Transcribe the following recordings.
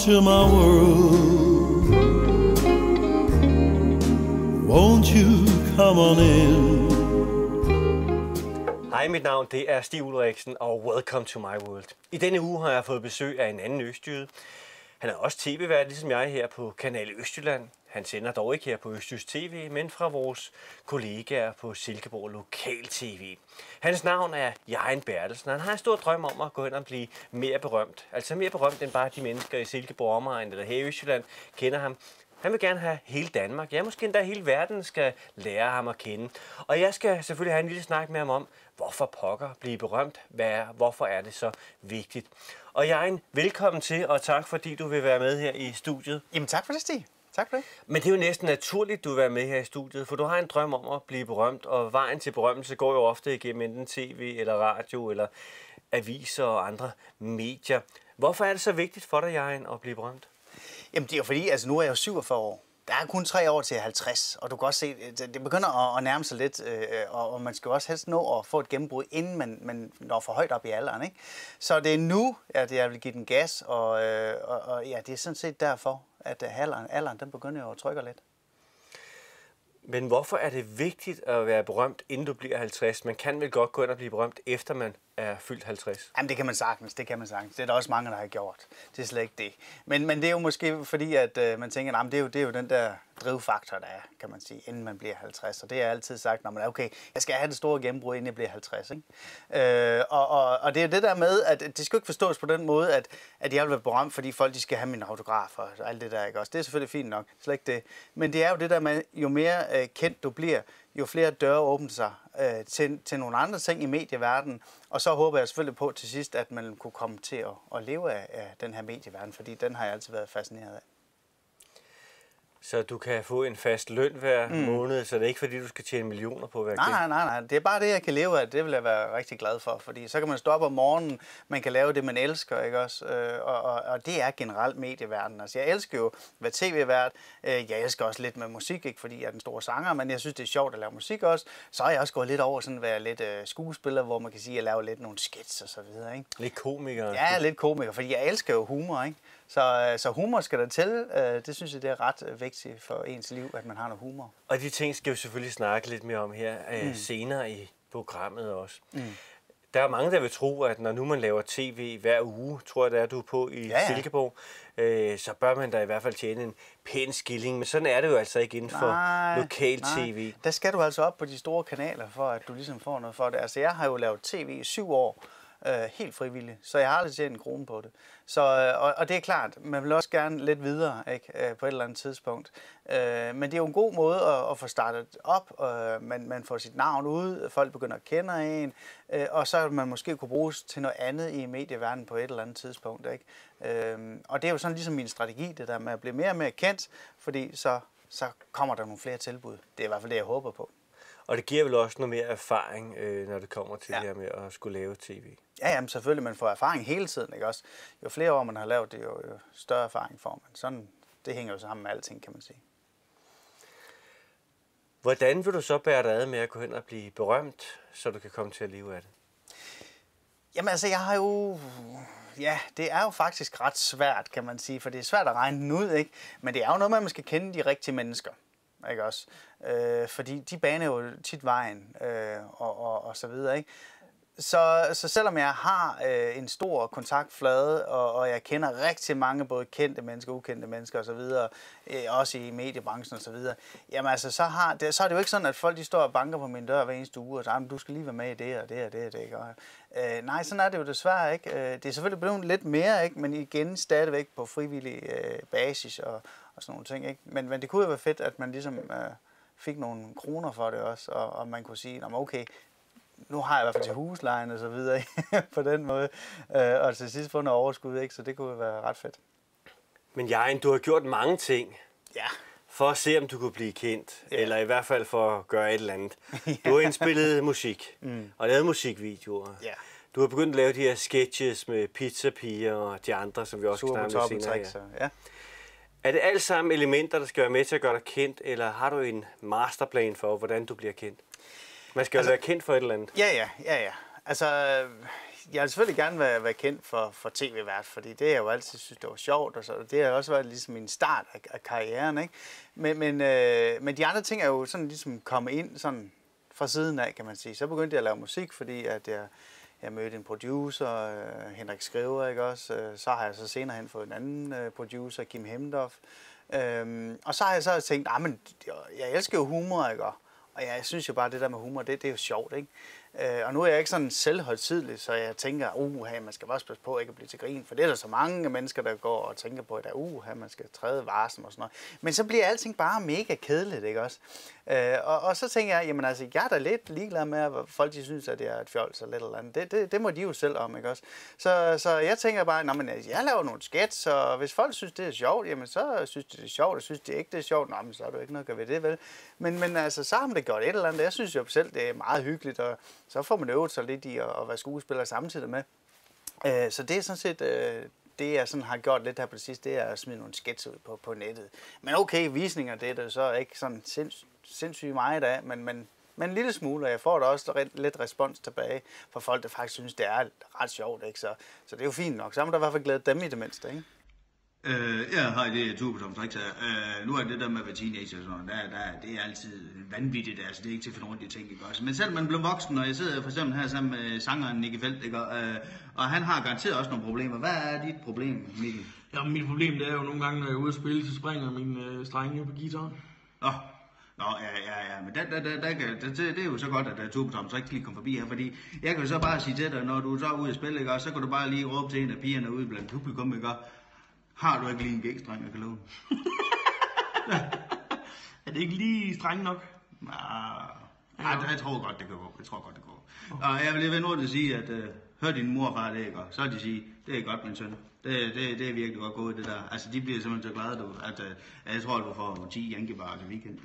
to my world. Won't you come on in? Hej, mit navn det er Stig Ulriksen, og welcome to my world. I denne uge har jeg fået besøg af en anden østjyde. Han er også tv-vært, ligesom jeg, her på Kanal Østjylland. Han sender dog ikke her på Østjysk TV, men fra vores kollegaer på Silkeborg Lokal TV. Hans navn er Jain Bertelsen, han har en stor drøm om at gå hen og blive mere berømt. Altså mere berømt end bare de mennesker i Silkeborg omegn eller her i Østjylland kender ham. Han vil gerne have hele Danmark, ja måske endda hele verden skal lære ham at kende. Og jeg skal selvfølgelig have en lille snak med ham om, hvorfor pokker blive berømt, hvorfor er det så vigtigt. Og Jain, velkommen til, og tak fordi du vil være med her i studiet. Jamen tak for det, Stig. Tak for det. Men det er jo næsten naturligt, du vil være med her i studiet, for du har en drøm om at blive berømt, og vejen til berømmelse går jo ofte igennem enten tv eller radio eller aviser og andre medier. Hvorfor er det så vigtigt for dig, Jain, at blive berømt? Jamen det er jo fordi, altså nu er jeg jo 47 år. Der er kun 3 år til 50, og du kan også se, det begynder at nærme sig lidt, og man skal jo også helst nå at få et gennembrud, inden man når for højt op i alderen, ikke? Så det er nu, at jeg vil give den gas, og ja, det er sådan set derfor, at alderen den begynder jo at trykke lidt. Men hvorfor er det vigtigt at være berømt, inden du bliver 50? Man kan vel godt gå ind og blive berømt, efter man er fyldt 50? Jamen det kan man sagtens, Det er der også mange, der har gjort. Det er slet ikke det. Men det er jo måske fordi, at man tænker, at det er jo den der drivfaktor, der er, kan man sige, inden man bliver 50. Og det har jeg altid sagt, når man er okay, jeg skal have det store gennembrud, inden jeg bliver 50. Ikke? Og det er det der med, at det skal ikke forstås på den måde, at jeg vil være berømt, fordi folk de skal have mine autografer og alt det der. Ikke? Også det er selvfølgelig fint nok, slet ikke det. Men det er jo det der med, jo mere kendt du bliver, jo flere døre åbner sig til nogle andre ting i medieverdenen. Og så håber jeg selvfølgelig på til sidst, at man kunne komme til at leve af den her medieverden, fordi den har jeg altid været fascineret af. Så du kan få en fast løn hver måned, så det er ikke fordi, du skal tjene millioner på hver kendt? Nej. Det er bare det, jeg kan leve af. Det vil jeg være rigtig glad for, fordi så kan man stå op om morgenen, man kan lave det, man elsker, ikke også? Og det er generelt medieverdenen. Altså, jeg elsker jo at være tv-vært. Jeg elsker også lidt med musik, ikke fordi jeg er den store sanger, men jeg synes, det er sjovt at lave musik også. Så er jeg også gået lidt over sådan at være lidt skuespiller, hvor man kan sige, at jeg laver lidt nogle skits og så videre, ikke? Lidt komiker. Ja, lidt komiker, fordi jeg elsker jo humor, ikke? Så humor skal der til. Det synes jeg, det er ret vigtigt for ens liv, at man har noget humor. Og de ting skal vi selvfølgelig snakke lidt mere om her senere i programmet også. Der er mange, der vil tro, at når nu man laver tv hver uge, tror jeg, det er du på i Silkeborg, så bør man da i hvert fald tjene en pæn skilling. Men sådan er det jo altså ikke inden for lokal tv. Der skal du altså op på de store kanaler, for at du ligesom får noget for det. Altså, jeg har jo lavet tv i 7 år. Helt frivilligt, så jeg har aldrig tjent en krone på det. Så, og det er klart, man vil også gerne lidt videre, ikke, på et eller andet tidspunkt. Men det er jo en god måde at få startet op, man får sit navn ud, folk begynder at kende en, og så man måske kunne bruges til noget andet i medieverdenen på et eller andet tidspunkt. Ikke? Og det er jo sådan ligesom min strategi, det der med at blive mere og mere kendt, fordi så kommer der nogle flere tilbud. Det er i hvert fald det, jeg håber på. Og det giver vel også noget mere erfaring, når det kommer til det her med at skulle lave tv? Ja, jamen selvfølgelig, man får erfaring hele tiden, ikke også? Jo flere år man har lavet det, jo større erfaring får man. Sådan, det hænger jo sammen med alting, kan man sige. Hvordan vil du så bære dig ad med at gå hen og blive berømt, så du kan komme til at leve af det? Jamen altså, jeg har jo... Ja, det er jo faktisk ret svært, kan man sige, for det er svært at regne den ud, ikke? Men det er jo noget, man skal kende de rigtige mennesker. Ikke også? Fordi de baner jo tit vejen og så videre, ikke? Så selvom jeg har en stor kontaktflade, og jeg kender rigtig mange både kendte mennesker, ukendte mennesker og så videre, også i mediebranchen og så videre, jamen altså, så er det jo ikke sådan, at folk de står og banker på min dør hver eneste uge og siger, du skal lige være med i det og det og det og det, ikke? Nej, sådan er det jo desværre ikke. Det er selvfølgelig blevet lidt mere, ikke? Men igen stadigvæk på frivillig basis og sådan nogle ting, ikke? Men det kunne jo være fedt, at man ligesom fik nogle kroner for det også, og man kunne sige, okay, nu har jeg i hvert fald til huslejen og så videre, på den måde, og til sidst få noget overskud, ikke? Så det kunne være ret fedt. Men Jain, du har gjort mange ting for at se, om du kunne blive kendt, eller i hvert fald for at gøre et eller andet. Du har indspillet musik og lavet musikvideoer. Du har begyndt at lave de her sketches med pizzapiger og de andre, som vi også skal snakke med senere. Ja. Er det alt sammen elementer, der skal være med til at gøre dig kendt, eller har du en masterplan for, hvordan du bliver kendt? Man skal jo være kendt for et eller andet. Ja. Altså, jeg vil selvfølgelig gerne være kendt for tv-vært, fordi det har jeg jo altid synes, det var sjovt, og så det har også været ligesom min start af karrieren, ikke? Men de andre ting er jo sådan ligesom kommet ind sådan fra siden af, kan man sige. Så begyndte jeg at lave musik, fordi at jeg mødte en producer, Henrik Skriver, ikke også? Så har jeg så senere hen fået en anden producer, Kim Hemdoff. Og så har jeg så tænkt, men jeg elsker jo humor, ikke? Og jeg synes jo bare, det der med humor, det er jo sjovt, ikke? Og nu er jeg ikke sådan selvhøjtidelig, så jeg tænker, man skal også passe på ikke at blive til grin, for det er der så mange mennesker, der går og tænker på, at man skal træde varsen og sådan noget. Men så bliver alting bare mega kedeligt, ikke også? Og så tænker jeg, jamen altså, jeg er da lidt ligeglad med, at folk de synes, at det er et fjols eller lidt eller andet. Det må de jo selv om, ikke også? Så jeg tænker bare, jeg laver nogle sketch, og hvis folk synes, det er sjovt, jamen så synes de det er sjovt, og synes de ikke, det er sjovt, men så er der jo ikke noget at gøre ved det, vel? Men altså, så har man det gjort et eller andet. Jeg synes jo selv, det er meget hyggeligt, og så får man øvet sig lidt i at være skuespiller samtidig med. Så det er sådan set det, jeg sådan har gjort lidt her på det sidste, det er at smide nogle sketch ud på nettet. Men okay, visninger, det er det så ikke sådan sindssygt meget af, men en lille smule, og jeg får da også lidt respons tilbage fra folk, der faktisk synes, det er ret sjovt, ikke? Så det er jo fint nok. Så har man da i hvert fald glædet dem i det mindste, ikke? Hej, det er Tue Tom Trix her. Nu er det der med at være teenager og sådan noget, det er altid vanvittigt, altså det er ikke til at finde rundt i ting, ikke også? Men selvom man bliver voksen, og jeg sidder for eksempel her sammen med sangeren Nicky Felt, ikke? Og han har garanteret også nogle problemer. Hvad er dit problem, Nicky? Ja, mit problem det er jo nogle gange, når jeg er ude at spille, så springer mine strenge på guitaren. Ja, men det er jo så godt, at Tue Tom Trix lige kom forbi her, fordi jeg kan jo så bare sige til dig, når du er så ude at spille, ikke? Og så kan du bare lige råbe til en af pigerne ude blandt publikum, ikke? Har du ikke lige en gækstreng, jeg kan love? Er det ikke lige streng nok? Jeg tror godt, det kan gå. Okay. Og jeg vil lige vende ordet at sige, at hør din mor og far det, ikke? Så vil de sige, det er godt, min søn. Det er virkelig godt gået, det der. Altså, de bliver simpelthen så glade, at jeg tror, du får 10 Yankee-barer til weekend.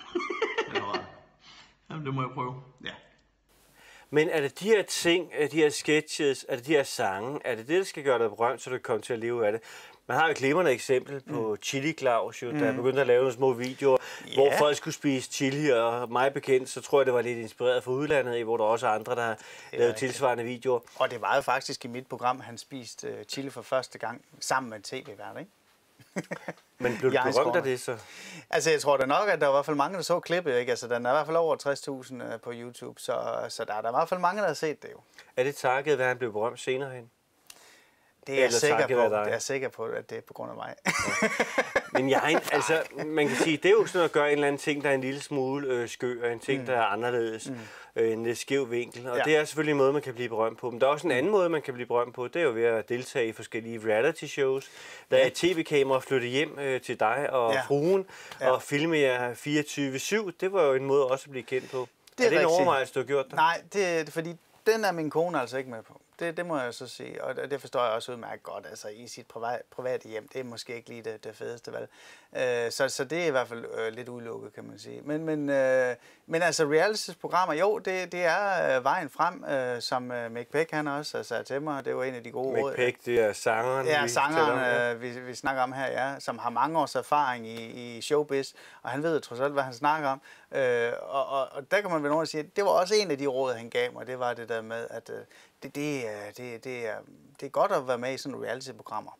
Jamen, det må jeg prøve. Ja. Men er det de her ting, de her sketches, er det de her sange, er det det, der skal gøre dig berømt, så du kan komme til at leve af det? Man har jo et glimrende eksempel på Chili Claus, der begyndte at lave nogle små videoer, hvor folk skulle spise chili, og mig bekendt, så tror jeg, det var lidt inspireret fra udlandet, hvor der også er andre, der har lavet tilsvarende videoer. Og det var jo faktisk i mit program, han spiste chili for første gang sammen med en tv-vært, ikke? Men blev du berømt af det så? Altså, jeg tror da nok, at der var i hvert fald mange, der så klippet, ikke? Altså, den er i hvert fald over 60.000 på YouTube, så der er der i hvert fald mange, der har set det jo. Er det takket, hvad han blev berømt senere hen? Det er jeg sikker på, at det er på grund af mig. Ja. Men altså, man kan sige, det er jo sådan at gøre en eller anden ting, der er en lille smule skør, en ting, der er anderledes, en lidt skæv vinkel. Og det er selvfølgelig en måde, man kan blive berømt på. Men der er også en anden måde, man kan blive berømt på, det er jo ved at deltage i forskellige reality shows. Der er et tv-kamera flyttet hjem til dig og fruen, og filme jer 24/7. Det var jo en måde også at blive kendt på. Er det en overvejelse, du har gjort det? Nej, det er fordi, den er min kone altså ikke med på. Det må jeg så sige, og det forstår jeg også udmærket godt. Altså i sit private hjem, det er måske ikke lige det fedeste valg. Så det er i hvert fald lidt udelukket, kan man sige. Men altså reality-programmer, jo, det er vejen frem, som Mick Peck han også har sat til mig. Det var en af de gode råd. Mick Peck, det er sangeren, ja, sangeren vi snakker om her, ja, som har mange års erfaring i showbiz, og han ved trods alt, hvad han snakker om. Og der kan man vel nogen sige, at det var også en af de råd, han gav mig. Det var det der med, at det er godt at være med i sådan nogle reality-programmer.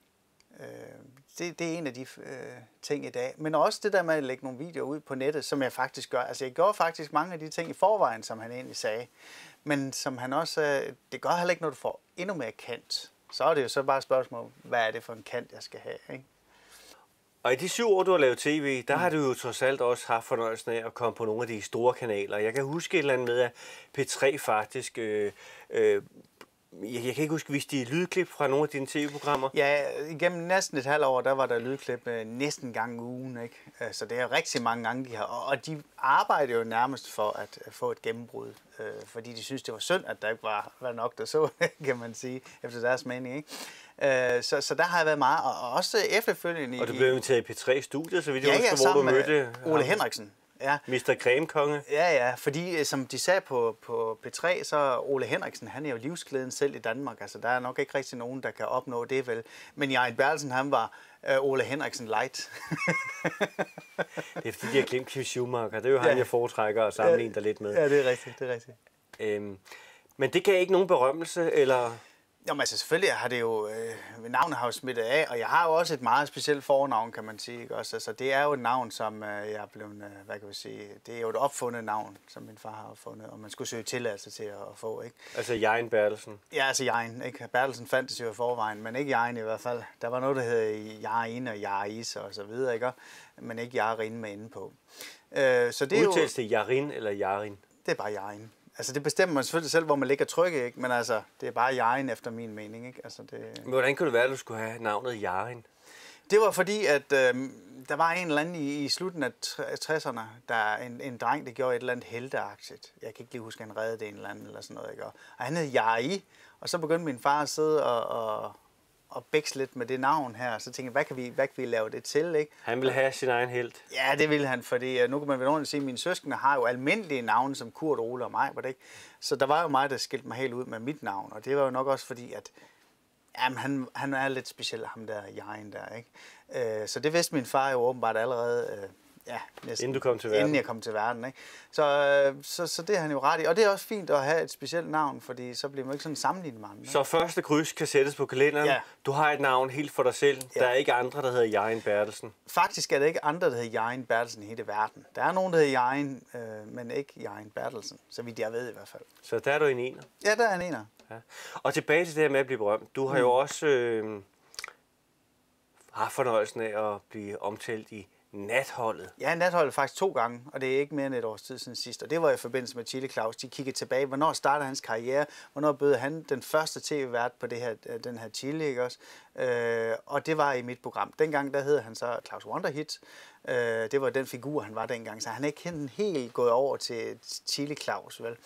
Det er en af de ting i dag. Men også det der med at lægge nogle videoer ud på nettet, som jeg faktisk gør. Altså jeg gjorde faktisk mange af de ting i forvejen, som han egentlig sagde. Men som han også sagde, det gør heller ikke, når du får endnu mere kant. Så er det jo så bare et spørgsmål, hvad er det for en kant, jeg skal have, ikke? Og i de 7 år, du har lavet tv, der har du jo trods alt også haft fornøjelsen af at komme på nogle af de store kanaler. Jeg kan huske et eller andet med, at P3 faktisk... Jeg kan ikke huske, hvis de er lydklip fra nogle af dine tv-programmer. Ja, igennem næsten et halvt år, der var der lydklip næsten gang ugen, ikke? Så det er rigtig mange gange, de har. Og de arbejder jo nærmest for at få et gennembrud, fordi de synes, det var synd, at der ikke var nok, der så, kan man sige, efter deres mening, ikke? Så der har jeg været meget, og også efterfølgende... Og du blev inviteret i P3-studiet, så vidt jeg husker, hvor du mødte... Ole Henriksen. Ja. Mr. Cremekonge. Ja, fordi som de sagde på P3, så Ole Henriksen, han er jo livsglæden selv i Danmark. Altså, der er nok ikke rigtig nogen, der kan opnå det vel. Men Jan Bertelsen, han var Ole Henriksen light. Det er fordi, de har glemt Kim Schumacher. Det er jo ham, jeg foretrækker at sammenligne dig lidt med. Ja, det er rigtigt. Men det gav ikke nogen berømmelse, eller... Jamen altså selvfølgelig har det jo, navnet har jo smittet af, og jeg har jo også et meget specielt fornavn, kan man sige, ikke også? Altså det er jo et navn, som jeg er blevet, hvad kan vi sige, det er jo et opfundet navn, som min far har opfundet, og man skulle søge tilladelse til at få, ikke? Altså Jain Bertelsen? Ja, altså Jain, ikke? Bertelsen fandtes jo i forvejen, men ikke Jain i hvert fald. Der var noget, der hed Jain og Jaris og så videre, ikke? Men ikke Jarin med inde på. Så det er udtales det Jarin eller Jarin? Det er bare Jain. Altså det bestemmer man selvfølgelig selv, hvor man ligger trykket, ikke? Men altså, det er bare Jain efter min mening, ikke? Altså, det... Men hvordan kunne det være, at du skulle have navnet Jarin? Det var fordi, at der var en eller anden i slutningen af 60'erne, der er en dreng, der gjorde et eller andet helteaktigt. Jeg kan ikke lige huske, at han reddede en eller anden eller sådan noget, ikke? Og han hed Jari, og så begyndte min far at sidde og bækse lidt med det navn her. Så tænkte jeg, hvad kan vi lave det til, ikke? Han ville have sin egen helt. Ja, det ville han, fordi nu kan man vel ordentligt sige, at mine søskende har jo almindelige navne, som Kurt, Ole og mig, var det ikke? Så der var jo mig, der skilte mig helt ud med mit navn, og det var jo nok også fordi, at jamen, han er lidt speciel, ham der Jain der, ikke? Så det vidste min far jo åbenbart allerede, næsten, inden du kom til verden. Inden jeg kom til verden, ikke? Så det er han jo ret i. Og det er også fint at have et specielt navn, fordi så bliver man ikke sådan sammenlignet med andre. Så første kryds kan sættes på kalenderen. Ja. Du har et navn helt for dig selv. Ja. Der er ikke andre, der hedder Jain Bertelsen. Faktisk er der ikke andre, der hedder Jain Bertelsen i hele verden. Der er nogen, der hedder Jain, men ikke Jain Bertelsen, så vidt jeg ved i hvert fald. Så der er du en ener? Ja, der er en ener. Ja. Og tilbage til det her med at blive berømt. Du har jo også haft fornøjelsen af at blive omtalt i Natholdet. Ja, Natholdet faktisk 2 gange, og det er ikke mere end et års tid siden sidst. Og det var i forbindelse med Chili Claus. De kiggede tilbage, hvornår startede hans karriere, hvornår bød han den første tv-vært på den her Chili, ikke også? Og det var i mit program. Dengang der hed han så Claus Wonderhit. Det var den figur, han var dengang, så han er ikke helt gået over til Chili Claus, vel?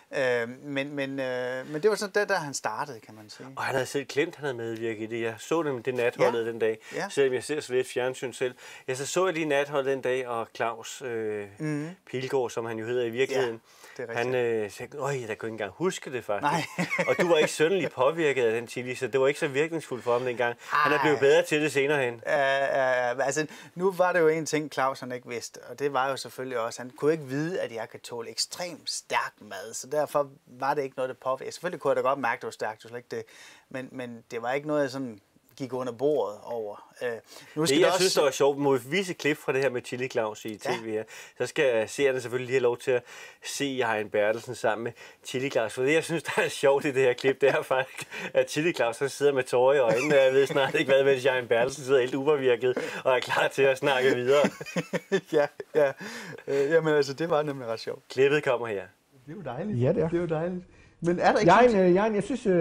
Men det var sådan der han startede, kan man sige. Og han havde selv glemt, han havde medvirket i det. Jeg så nemlig det Natholdet den dag, selvom jeg ser så lidt fjernsyn selv. Så jeg lige Natholdet den dag, og Claus Pilgaard, som han jo hedder i virkeligheden, han sagde, jeg kunne ikke engang huske det faktisk. Nej. Og du var ikke synderligt påvirket af den Chili, så det var ikke så virkningsfuldt for ham dengang. Han er blevet bedre til det senere hen. Altså, nu var det jo en ting, Claus han ikke vidste, og det var jo selvfølgelig også, han kunne ikke vide, at jeg kan tåle ekstremt stærk mad, så derfor var det ikke noget, der påvirkede. Selvfølgelig kunne jeg da godt mærke, at det var stærkt, det var slet ikke det, men det var ikke noget, jeg sådan gik under bordet over. Jeg synes, det var sjovt. Må vi vise klip fra det her med Chili Claus i tv her? Så skal seerne selvfølgelig lige have lov til at se Jain Bertelsen sammen med Chili Claus. For det, jeg synes, der er sjovt i det her klip, det er faktisk, at Chili Claus sidder med tårer i øjnene. Jeg ved snart ikke, hvad mens Jain Bertelsen sidder helt upåvirket og er klar til at snakke videre. ja. Jamen altså, det var nemlig ret sjovt. Klippet kommer her. Det er jo dejligt. Ja, det er. Det er jo dejligt. Men er der ikke Jain,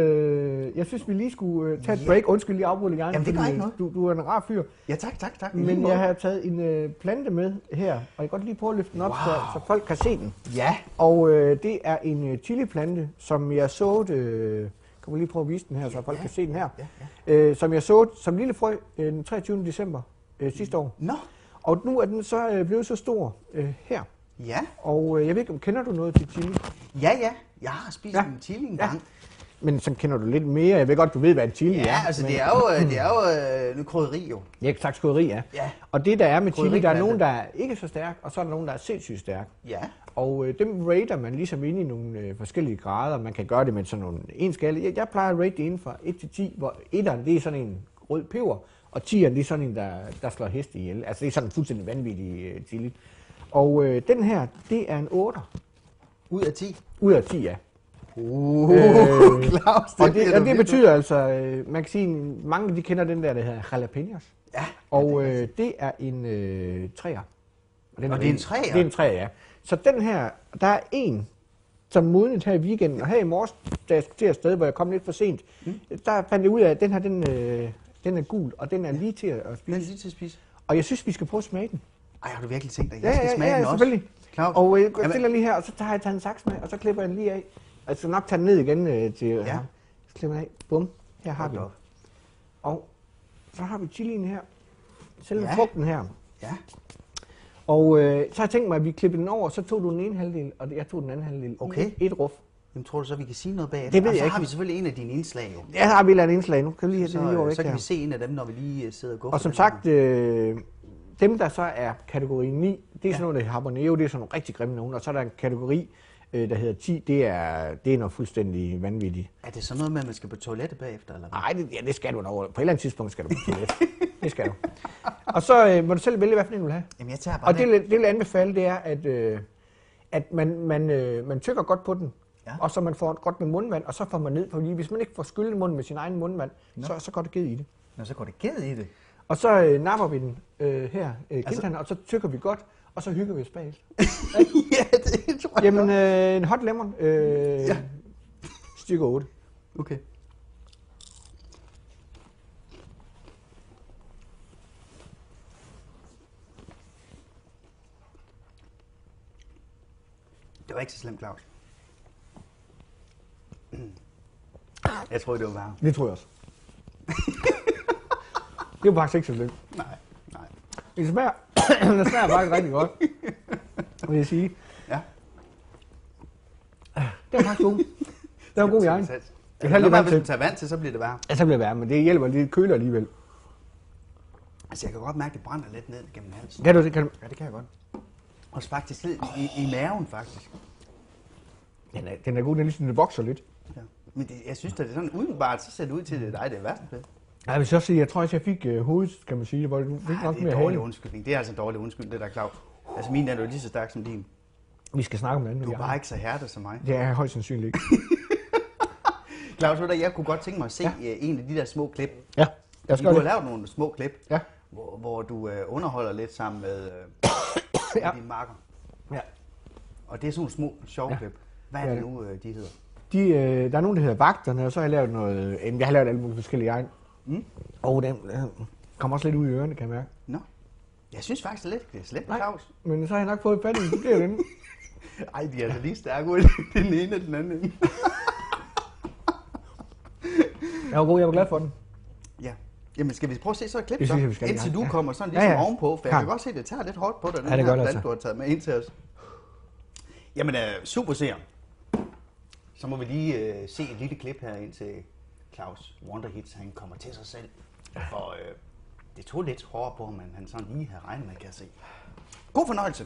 jeg synes, vi lige skulle tage et break. Undskyld, lige afbryde Jain. Jamen, det gør ikke noget. Du er en rar fyr. Ja, tak. Men jeg har taget en plante med her, og jeg kan godt lige prøve at løfte den op, så folk kan se den. Ja. Og det er en chiliplante, som jeg såede, kan man lige prøve at vise den her, så folk kan se den her, som jeg såede som lille frø den 23. december sidste år. Nå. Og nu er den så blevet så stor her. Ja. Og jeg ved ikke, kender du noget til chili? Ja. Jeg har spist en chili en gang. Men så kender du lidt mere. Jeg ved godt, du ved, hvad en chili er. Ja, altså det er jo noget krydderi jo. Det er et slags krydderi, ja. Og det der er med chili, der er nogen, der er ikke så stærk, og så er der nogen, der er sindssygt stærk. Ja. Og dem rater man ligesom ind i nogle forskellige grader. Man kan gøre det med sådan nogle skala. Jeg plejer at rate det inden fra 1 til 10, hvor 1'eren det er sådan en rød peber, og 10'eren det er sådan en, der slår heste ihjel. Altså det er sådan en fuldstændig vanvittig chili. Og den her, det er en 8'er. Ud af 10? Ud af 10, ja. Claus, og det betyder altså, man kan sige, mange de kender den der hedder jalapenos. Ja. Og det er en 3'er. Og det er en 3'er? Det er en 3'er, ja. Så den her, der er en, som modnet her i weekenden, og her i morges, da jeg skulle til afsted, hvor jeg kom lidt for sent, der fandt jeg ud af, at den her, den er gul, og den er lige til at spise. Den er lige til at spise. Og jeg synes, vi skal prøve at smage den. Ej, har du virkelig tænkt dig, jeg skal smage den også? Selvfølgelig. Claus. Og jeg stiller lige her, og så har jeg taget en saks med, og så klipper jeg den lige af. Jeg skal nok tage den ned igen til her. Så klipper jeg af. Bum. Her har vi den. Og så har vi chilien her. Selve frugten her. Ja. Og så har jeg tænkt mig, at vi klipper den over, så tog du den ene halvdel, og jeg tog den anden halvdel. Okay. Et ruf. Jamen, tror du så, vi kan sige noget bagefter? Det ved jeg så ikke. har vi selvfølgelig en af dine indslag jo. Ja, så har vi et indslag nu. Kan vi lige have den lige over væk så kan her. vi se en af dem, når vi lige sidder og går. Og som sagt, dem der så er kategori 9, det er sådan noget, der habanero, det er sådan nogle rigtig grimme nogen. Og så er der en kategori der hedder 10, det er noget fuldstændig vanvittigt. Er det sådan noget med, at man skal på toilettet bagefter? Eller hvad? Nej, det skal du nok. På et eller andet tidspunkt skal du på toilet. Det skal du. Og så må du selv vælge, hvad for en du vil have. Jamen, jeg tager bare Og det vil anbefale, det er, at man tykker godt på den. Ja. Og så man får godt med mundvand, og så får man ned på lige. Hvis man ikke får skyllet munden med sin egen mundvand, så går det ged i det. Nå, så går det ged i det. Og så napper vi den her kindtanden, og så tykker vi godt, og så hygger vi os bagefter. Ja, det tror jeg. Jamen, en hot lemon, stykke 8. Okay. Det var ikke så slemt, Claus. Jeg tror det var værre. Det tror jeg også. Det var faktisk ikke så slemt. Nej. Det smager faktisk rigtig godt, vil jeg sige. Ja. Det er faktisk god. Det er god i egen. Hvis man tager vand til, så bliver det værre. Ja, så bliver det værre, men det hjælper lidt køler alligevel. Altså, jeg kan godt mærke, at det brænder lidt ned gennem halsen. Kan du det? Ja, det kan jeg godt. Også faktisk lidt i maven, faktisk. Den er god, den er ligesom, den vokser lidt. Ja. Men jeg synes, at det er sådan udenbart, så ser det ud til, at det er dig, det er værst ved. Jeg vil så sige, jeg tror også, jeg fik hovedet, kan man sige, hvor du fik nok det er mere en dårlig hale. undskyldning. Det er altså en dårlig undskyldning, det der, Claus. Altså, min er jo lige så stærk som din. Vi skal snakke om det andet. Du er bare ikke så hærdet som mig. Det er jeg højst sandsynligt ikke. Claus, jeg kunne godt tænke mig at se en af de der små klip. Ja, jeg skal Du har det. lavet nogle små klip, Ja. hvor du underholder lidt sammen med dine marker. Ja. Og det er sådan nogle små sjove klip. Hvad er det nu, de hedder? Der er nogen, der hedder Vagterne, og så har jeg lavet noget... Jeg har lavet alle mulige forskellige egen. Og den kommer også lidt ud i ørerne, kan jeg mærke. Nå. Jeg synes faktisk lidt, det er slemt, Nej, Claus. men så har jeg nok fået fat i den. Det bliver den. Ej, de er altså lige stærke ud. Den ene og den anden. Jeg var god, jeg var glad for den. Ja. Jamen, skal vi prøve at se så et klip, Det synes jeg, vi så? skal. Indtil du Ja. kommer sådan ligesom ovenpå, for jeg Ja. kan godt se, at det tager lidt hårdt på dig, den Ja, det gør her det bland, altså. du har taget med ind til os. Jamen, super seer. Så må vi lige se et lille klip her ind til Claus Wonderhits, han kommer til sig selv. For det tog lidt hårdere på, men han sådan lige havde regnet med, kan jeg se. God fornøjelse.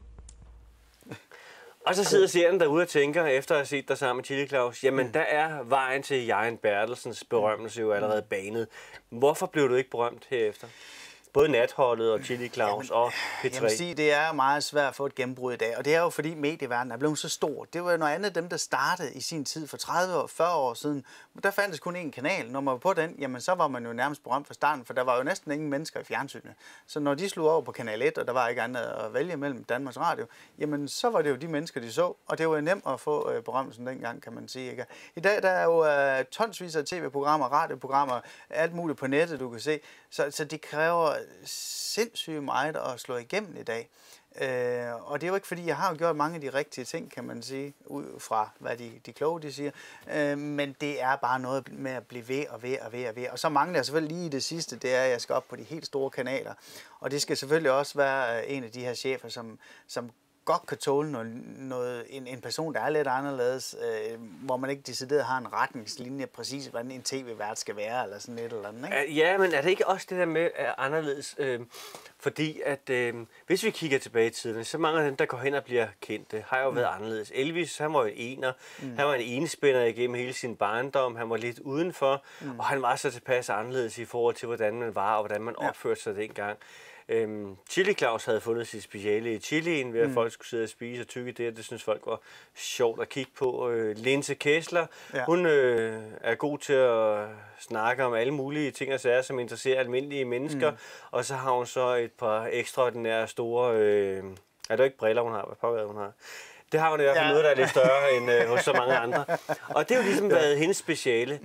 Og så sidder seeren derude og tænker, efter at have set dig sammen med Chili Claus, jamen der er vejen til Jørgen Bertelsens berømmelse jo allerede banet. Hvorfor blev du ikke berømt herefter? Både Natholdet og Chili Claus og P3. Jeg vil sige, det er meget svært at få et gennembrud i dag, og det er jo fordi medieverdenen er blevet så stor. Det var jo noget andet dem, der startede i sin tid for 30 og 40 år siden. Der fandtes kun én kanal. Når man var på den, jamen så var man jo nærmest berømt fra starten, for der var jo næsten ingen mennesker i fjernsynet. Så når de slog over på kanal 1, og der var ikke andet at vælge mellem Danmarks Radio, jamen så var det jo de mennesker, de så, og det var jo nemt at få berømmelsen dengang, kan man sige. Ikke? I dag der er jo tonsvis af tv-programmer, radioprogrammer, alt muligt på nettet, du kan se. Så det kræver sindssygt meget at slå igennem i dag. Og det er jo ikke fordi, jeg har jo gjort mange af de rigtige ting, kan man sige, ud fra hvad de kloge de siger. Men det er bare noget med at blive ved og ved og ved og ved. Og så mangler jeg selvfølgelig lige det sidste, det er, at jeg skal op på de helt store kanaler. Og det skal selvfølgelig også være en af de her chefer, som godt kan tåle en person, der er lidt anderledes, hvor man ikke decideret har en retningslinje præcis, hvordan en tv-vært skal være, eller sådan et eller andet, ikke? Ja, men er det ikke også det der med anderledes? Fordi at hvis vi kigger tilbage i tiden, så mange af dem, der går hen og bliver kendte, har jo været anderledes. Elvis, han var jo ener. Han var en enespænder igennem hele sin barndom. Han var lidt udenfor, og han var så tilpas anderledes i forhold til, hvordan man var, og hvordan man opførte sig dengang. Chili Claus havde fundet sit speciale i chilien, ved at folk skulle sidde og spise og tygge det, det synes folk var sjovt at kigge på. Linse Kessler, hun er god til at snakke om alle mulige ting og sager, som interesserer almindelige mennesker, og så har hun så et par ekstraordinære store, er det ikke briller, hun har? Hvad pågår hun har? Det har hun i hvert fald noget, der er lidt større end hos så mange andre. Og det har jo ligesom været hendes speciale.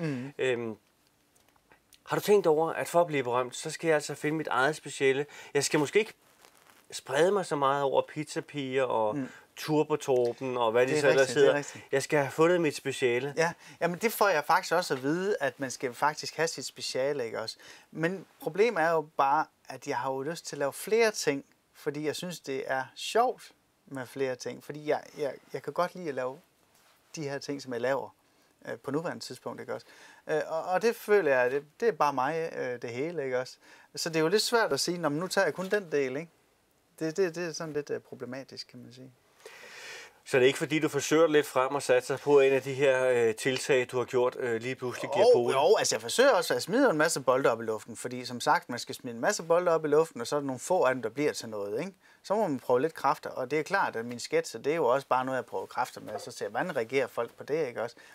Har du tænkt over, at for at blive berømt, så skal jeg altså finde mit eget speciale? Jeg skal måske ikke sprede mig så meget over pizzapiger og Turbotorben og hvad de så ellers hedder. Jeg skal have fundet mit speciale. Ja, jamen det får jeg faktisk også at vide, at man skal faktisk have sit speciale, ikke også? Men problemet er jo bare, at jeg har jo lyst til at lave flere ting, fordi jeg synes, det er sjovt med flere ting. Fordi jeg kan godt lide at lave de her ting, som jeg laver på nuværende tidspunkt, ikke også? Og det føler jeg, det er bare mig, det hele, ikke også? Så det er jo lidt svært at sige, nu tager jeg kun den del, ikke? Det er sådan lidt problematisk, kan man sige. Så det er ikke fordi, du forsøger lidt frem og satser på en af de her tiltag, du har gjort, lige pludselig giver på? Jo, altså jeg forsøger også at smide en masse bolde op i luften, fordi som sagt, man skal smide en masse bolde op i luften, og så er der nogle få af dem, der bliver til noget, ikke? Så må man prøve lidt kræfter, og det er klart, at min sketser, det er jo også bare noget, jeg prøver kræfter med, så ser hvordan reagerer folk på det, ikke også?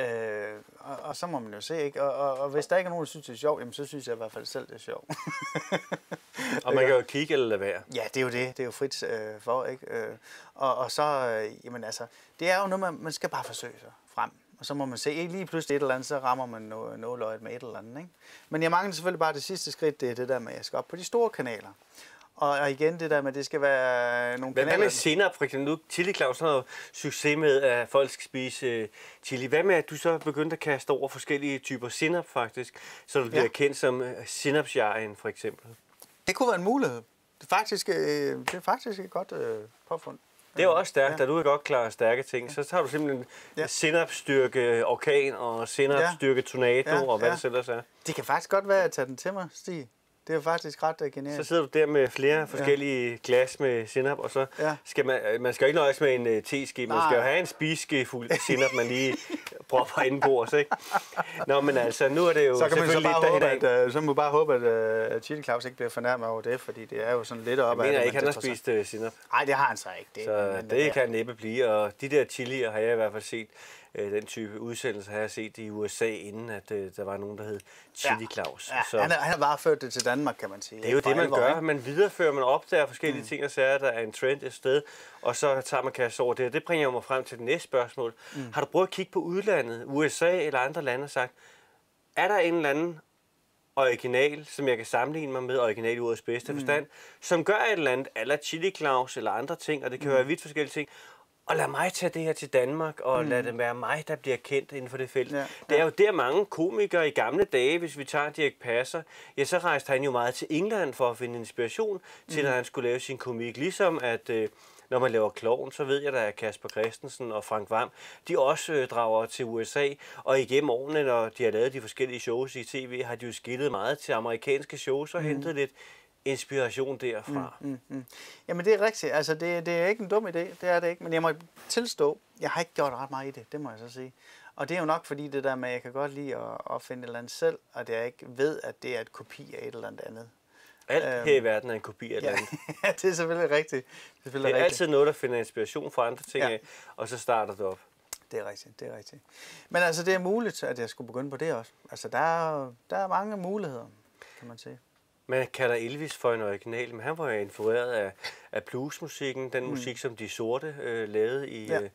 Og så må man jo se, ikke? Og hvis der ikke er nogen, der synes, det er sjovt, jamen så synes jeg i hvert fald selv, det er sjovt. Og man kan jo kigge eller lade være. Ja, det er jo det. Det er jo frit for, ikke? Og så, jamen altså, det er jo noget, man skal bare forsøge sig frem. Og så må man se, ikke lige pludselig et eller andet, så rammer man nåløjet med et eller andet, ikke? Men jeg mangler selvfølgelig bare det sidste skridt, det er det der med, at jeg skal op på de store kanaler. Og igen det der med, at det skal være nogle kanaler. Hvad med senap, for eksempel? Nu Chili Claus har jo succes med, at folk skal spise chili. Hvad med, at du så begyndte at kaste over forskellige typer senap, faktisk? Så du bliver kendt som sinapsjaren, for eksempel. Det kunne være en mulighed. Det er faktisk et godt påfund. Det er jo også stærkt, da du er godt klar stærke ting. Så tager du simpelthen sinapstyrke orkan og sinapstyrke tornado og hvad det selv er. Det kan faktisk godt være at tage den til mig, Stig. Det er jo faktisk ret genialt. Så sidder du der med flere forskellige glas med sinap, og så skal man skal jo ikke nøjes med en teske, man skal jo have en spiseske fuld sinap, man lige propper indenbords, ikke? Nå, men altså, nu er det jo så kan selvfølgelig så må man bare håbe, at Chili Claus ikke bliver fornærmet over det, fordi det er jo sådan lidt op ad det. Jeg mener ikke, han har spist sinap. Nej, det har han så ikke. Det kan næppe blive, og de der chilier har jeg i hvert fald set. Den type udsendelse har jeg set i USA, inden at der var nogen, der hed Chili Claus. Ja, så. Han har bare ført det til Danmark, kan man sige. Det er jo det, man gør. Man viderefører, man opdager forskellige ting og sager, der er en trend et sted, og så tager man kasse over det. Det bringer mig frem til det næste spørgsmål. Har du prøvet at kigge på udlandet, USA eller andre lande, og sagt, er der en eller anden original, som jeg kan sammenligne mig med, original i ordets bedste forstand, som gør et eller andet, eller Chili Claus eller andre ting, og det kan være vidt forskellige ting, og lad mig tage det her til Danmark, og lad det være mig, der bliver kendt inden for det felt. Ja. Det er jo der mange komikere i gamle dage, hvis vi tager Dirch Passer, ja, så rejste han jo meget til England for at finde inspiration til, når han skulle lave sin komik. Ligesom at når man laver klovn, så ved jeg, at Kasper Christensen og Frank Hvam, de også drager til USA, og igennem årene, når de har lavet de forskellige shows i tv, har de jo skiltet meget til amerikanske shows og hentet lidt inspiration derfra. Jamen det er rigtigt. Altså det er ikke en dum idé, det er det ikke. Men jeg må tilstå, jeg har ikke gjort ret meget i det må jeg så sige. Og det er jo nok fordi det der med, at jeg kan godt lide at opfinde et eller andet selv, og jeg ikke ved, at det er et kopi af et eller andet. Alt her i verden er en kopi af et eller andet. Ja, det er selvfølgelig rigtigt. Det er altid noget, der finder inspiration fra andre ting af, og så starter det op. Det er rigtigt. Men altså det er muligt, at jeg skulle begynde på det også. Altså der er mange muligheder, kan man sige. Man kalder Elvis for en original, men han var jo influeret af bluesmusikken, den musik, som de sorte lavede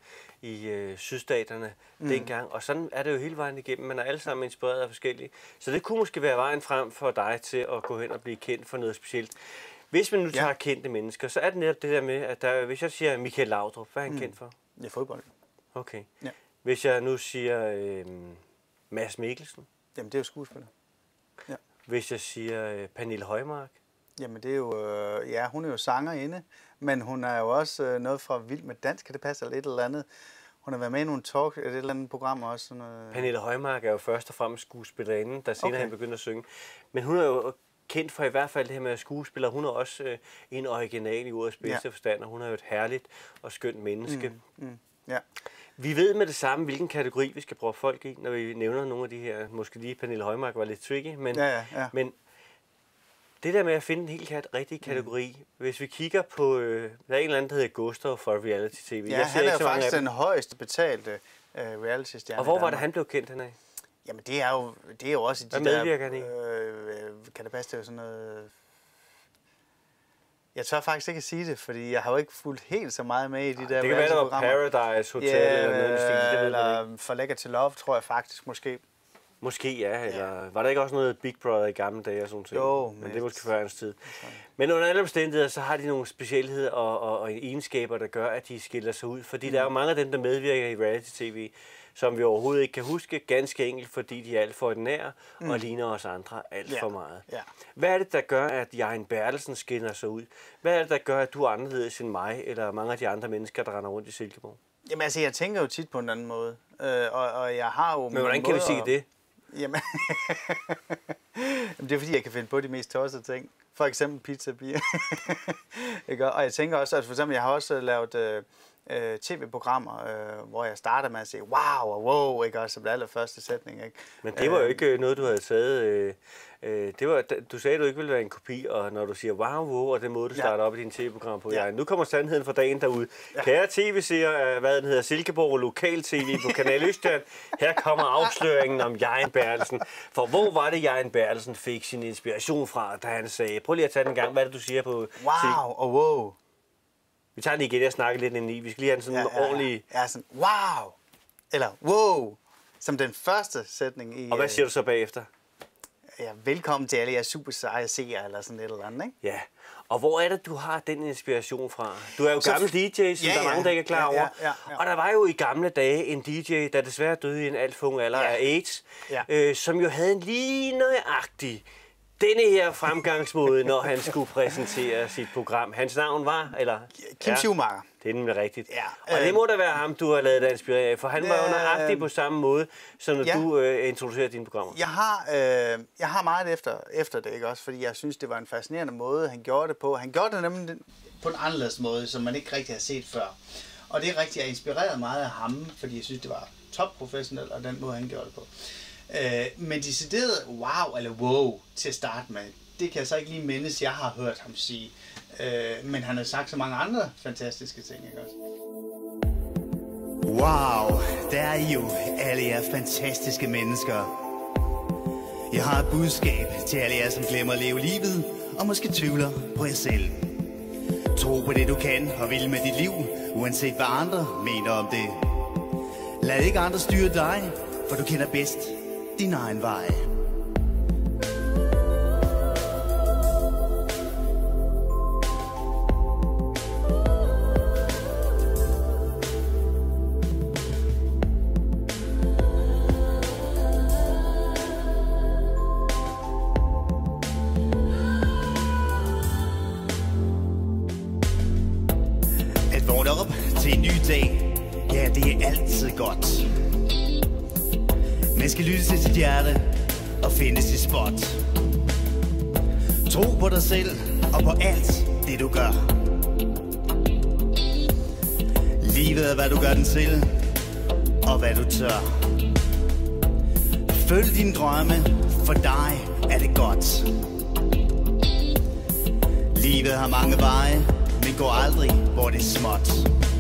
i sydstaterne dengang. Og sådan er det jo hele vejen igennem. Man er alle sammen inspireret af forskellige. Så det kunne måske være vejen frem for dig til at gå hen og blive kendt for noget specielt. Hvis man nu tager kendte mennesker, så er det netop det der med, at hvis jeg siger Michael Laudrup, hvad er han kendt for? Det er fodbold. Okay. Ja. Hvis jeg nu siger Mads Mikkelsen? Jamen det er jo skuespiller. Ja. Hvis jeg siger Pernille Højmark? Jamen det er jo, hun er jo sangerinde, men hun er jo også noget fra Vild med Dans, kan det passe, eller et eller andet. Hun har været med i nogle talk, et eller andet program også. Pernille Højmark er jo først og fremmest skuespillerinde, der senere han begyndte at synge. Men hun er jo kendt for i hvert fald det her med skuespiller. Hun er også en original i ordets bedste forstand, og hun er jo et herligt og skønt menneske. Ja. Vi ved med det samme, hvilken kategori vi skal proppe folk i, når vi nævner nogle af de her. Måske lige Pernille Højmark var lidt tricky, men det der med at finde en helt rigtig kategori, hvis vi kigger på, der er en eller anden, der hedder Gustav fra Reality TV. Ja, han er jo faktisk den højeste betalte reality-stjerne. Og hvor var det, han blev kendt henad? Jamen det er jo også i de der... Hvad medvirker han i? Kan det passe, det er jo sådan noget... Jeg tør faktisk ikke at sige det, fordi jeg har jo ikke fulgt helt så meget med i de der... Det kan være, der var Paradise Hotel eller noget i stil. Eller For Lækker til Love, tror jeg faktisk måske. Måske eller var der ikke også noget Big Brother i gamle dage og sådan noget? Jo. Men det er måske før hans tid. Men under alle omstændigheder, så har de nogle specialheder og egenskaber, der gør, at de skiller sig ud. Fordi der er jo mange af dem, der medvirker i reality-tv, som vi overhovedet ikke kan huske, ganske enkelt, fordi de er alt for ordinære og ligner os andre alt for meget. Ja. Hvad er det, der gør, at Jarin Bertelsen skinner sig ud? Hvad er det, der gør, at du er anderledes end mig, eller mange af de andre mennesker, der render rundt i Silkeborg? Jamen altså, jeg tænker jo tit på en anden måde. Og jeg har jo... Men hvordan kan vi sige det? Jamen, det er fordi, jeg kan finde på de mest tossede ting. For eksempel pizza og bier. Og jeg tænker også, at for eksempel, jeg har også lavet tv-programmer, hvor jeg startede med at sige wow og wow, ikke også, som det allerførste sætning, ikke? Men det var jo ikke noget, du havde taget. Det var, du sagde, at du ikke ville være en kopi, og når du siger wow, og den måde, du starter op i din tv-program på. Nu kommer sandheden for dagen derude. Kære tv-seere, hvad den hedder, Silkeborg Lokal-TV på Kanal Østjylland. Her kommer afsløringen om Jain Bertelsen. For hvor var det, Jain Bertelsen fik sin inspiration fra, da han sagde, prøv lige at tage den gang, hvad er det, du siger på... Wow og wow. Vi tager den igen, jeg snakker lidt ind i. Vi skal lige have en sådan ordentlig... Ja, sådan wow, eller wow, som den første sætning i... Og hvad siger du så bagefter? Ja, velkommen til alle jer super seje seere, eller sådan et eller andet, ikke? Ja, og hvor er det, du har den inspiration fra? Du er jo gammel DJ, som der er mange, der ikke er klar over. Ja. Og der var jo i gamle dage en DJ, der desværre døde i en alt for ung alder af AIDS, som jo havde en lige nøjagtig denne her fremgangsmåde, når han skulle præsentere sit program. Hans navn var, eller? Kim Schumacher. Det er nemlig rigtigt. Ja. Og det må da være ham, du har lavet dig inspirere af, for han var jo nøjagtig på samme måde, som når du introducerer dine programmer. Jeg har meget efter det, ikke også? Fordi jeg synes, det var en fascinerende måde, han gjorde det på. Han gjorde det nemlig på en anderledes måde, som man ikke rigtig har set før. Og det er rigtigt, jeg inspirerede meget af ham, fordi jeg synes, det var topprofessionelt, og den måde, han gjorde det på. Men decideret wow eller wow til at starte med, det kan jeg så ikke lige mindes, jeg har hørt ham sige. Men han har sagt så mange andre fantastiske ting, ikke også? Wow, der er I jo alle jer fantastiske mennesker. Jeg har et budskab til alle jer, som glemmer at leve livet, og måske tvivler på jer selv. Tro på det, du kan og vil med dit liv, uanset hvad andre mener om det. Lad ikke andre styre dig, for du kender bedst din egen vej. At vågne op til en ny dag, ja, det er altid godt. Man skal lytte til sit hjerte og finde sit spot. Tro på dig selv og på alt det du gør. Livet er hvad du gør den til, og hvad du tør. Følg dine drømme, for dig er det godt. Livet har mange veje, men går aldrig hvor det er småt.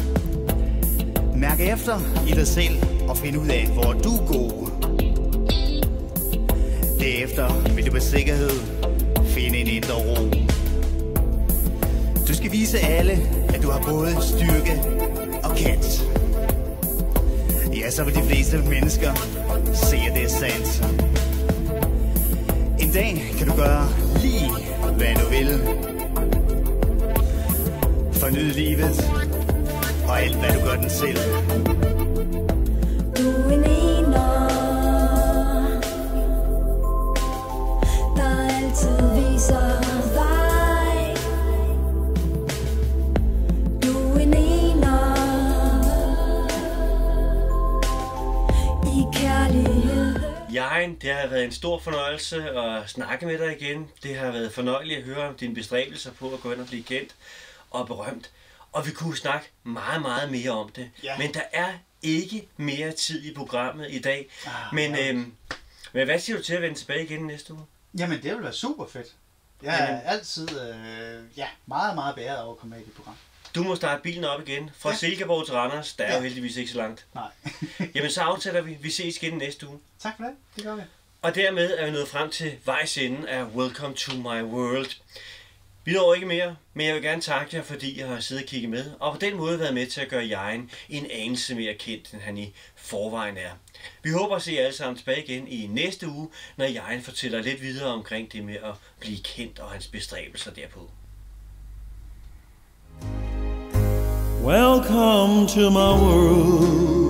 Mærk efter i dig selv og find ud af hvor du er god. Derefter vil du med sikkerhed finde en indre ro. Du skal vise alle, at du har både styrke og kant. Ja, så vil de fleste mennesker se, at det er sandt. En dag kan du gøre lige, hvad du vil. Fornyd livet og alt, hvad du gør den selv. Du er en ener, der altid viser vej. Du er en ener i kærlighed. Jain, det har været en stor fornøjelse at snakke med dig igen. Det har været fornøjeligt at høre om dine bestræbelser på at gå hen og blive kendt og berømt. Og vi kunne snakke meget, meget mere om det. Ja. Men der er ikke mere tid i programmet i dag. Men hvad siger du til at vende tilbage igen næste uge? Jamen, det vil være super fedt. Jeg er altid meget, meget bedre over at komme med i det program. Du må starte bilen op igen. Fra Silkeborg til Randers. Der er jo heldigvis ikke så langt. Nej. Jamen, så aftaler vi. Vi ses igen næste uge. Tak for det. Det gør vi. Og dermed er vi nået frem til vejs ende af Welcome to my world. Vi når ikke mere, men jeg vil gerne takke jer, fordi jeg har siddet og kigget med, og på den måde været med til at gøre Jain en anelse mere kendt, end han i forvejen er. Vi håber at se jer alle sammen tilbage igen i næste uge, når Jain fortæller lidt videre omkring det med at blive kendt og hans bestræbelser derpå. Welcome to my world.